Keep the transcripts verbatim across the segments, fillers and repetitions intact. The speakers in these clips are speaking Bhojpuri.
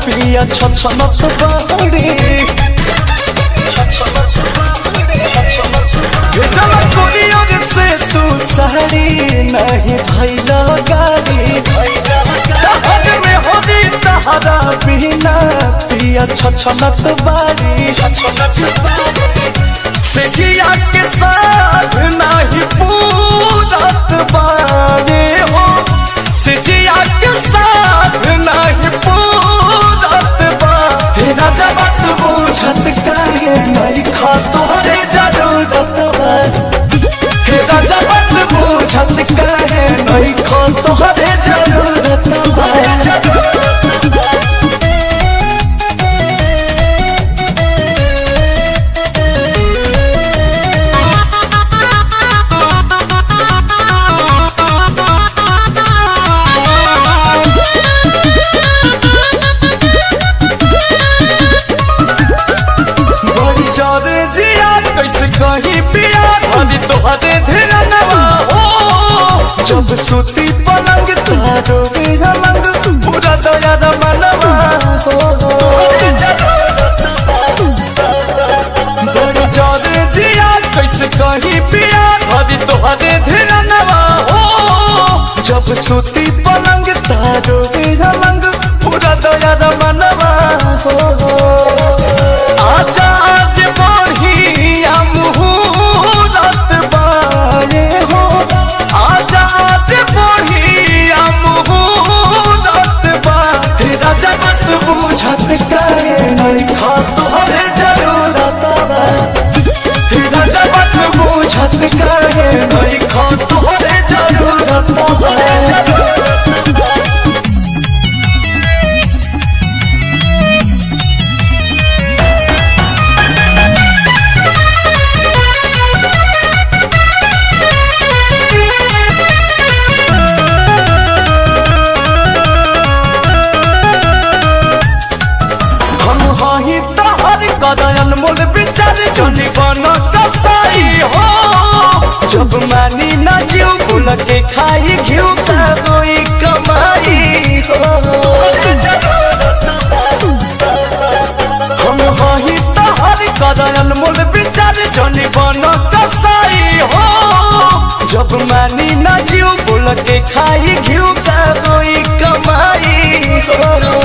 पिया छछनत बाड़ी भेजल कुरियर से तू साड़ी नहीं भैला गाड़ी तहर में होली तहरा बिना पिया छछनत बाड़ी से जिया के साथ नहीं पूरत बाड़े हो से जिया के साथ नहीं पूरत बा हे राजा बात बुझत काहे नहीं खा तोहरे जरूरत बा हे राजा बात बुझत काहे नहीं खा तोहरे जरूरत बा कैसे कहीं पिया धनी तोहरे धिरनवा हो जब सूती पलंग तारो बिरलंग पूरा दया मनवा हो बड़ी जोरे जिया कैसे कहीं पिया धनी तोहरे धिरनवा हो जब सूती पलंग तारो बिरलंग पूरा दया मनवा हो आजा आज बढ़ी मुहूर्त बारे हो आजा आज बढ़िया मुहूर्त बा हे राजा बात बुझत काहे नहीं खा तोहरे जरूरत बा हे राजा बात बुझत काहे नहीं खा तोहरे जरूरत बा अनमोल विचार जनी बन कसाई हो जब मानी ना जीव भूल के खाई घिउ का कोई कमाई हो हम वही तहर कर अनमोल विचार जनी बन कसाई हो जब मानी ना जीव भूल के खाई घिउ का कोई कमाई हो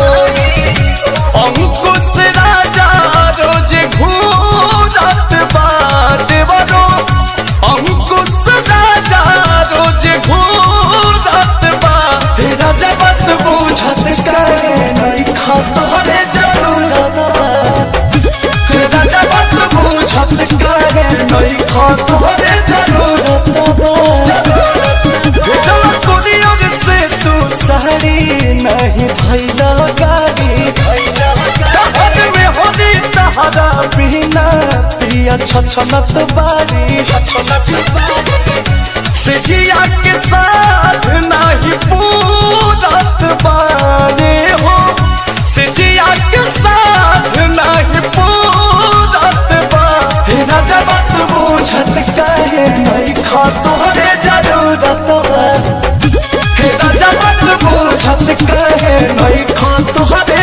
अंकुश राजा रोज घूरत बात बनो अंकुश राजा रोज घूरत बा हे राजा बात बुझत काहे नहीं खा तोहरे जरूरत बा हे राजा बात बुझत काहे नहीं खा तोहरे जरूरत बा भेजल कुरियर से तू साड़ी नहीं भैला गाड़ी तहरा बिना पिया छछनत बाड़ी से जिया के साथ नहीं पूरत बाड़े हो से जिया के साथ नहीं पूरत बा हे राजा बात बुझत काहे नहीं खा तोहरे जरूरत बा हे राजा बात बुझत काहे नहीं खा तोहरे